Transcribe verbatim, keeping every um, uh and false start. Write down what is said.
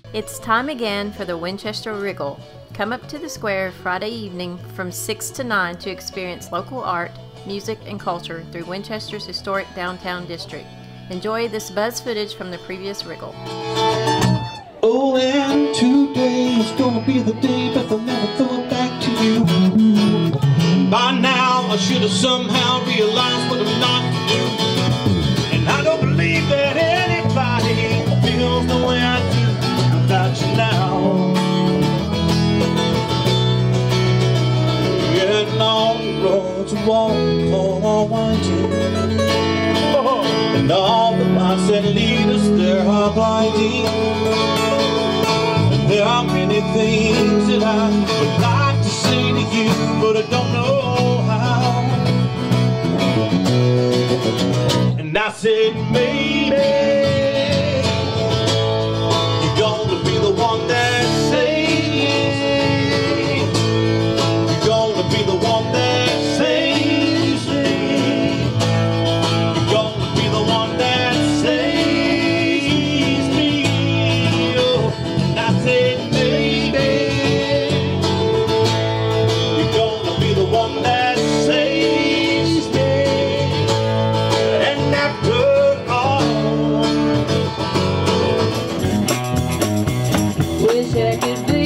It's time again for the Winchester Wriggle. Come up to the square Friday evening from six to nine to experience local art, music, and culture through Winchester's historic downtown district. Enjoy this buzz footage from the previous Wriggle. Oh, and today is gonna be the day, but they'll never throw it back to you. By now, I should have somehow realized what I'm not to do. And I don't believe that anybody feels the way I do about you now. Getting all the roads are walk, all are winding, and all the lights that lead us there are blinding. And there are many things that I would like to say to you, but I don't know how. And I said, maybe you're gonna be the one that saves me. You're gonna be the one that saves me. You're gonna be the one that saves me. Oh, and I said, maybe you're gonna be the one that saves me. And after all, wish I could be